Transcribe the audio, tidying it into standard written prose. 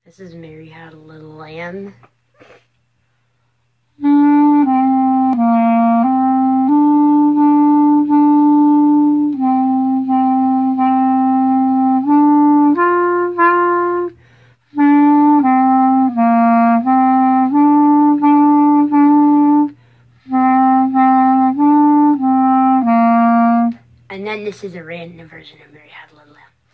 This is Mary Had a Little Lamb. And then this is a random version of Mary Had a Little Lamb.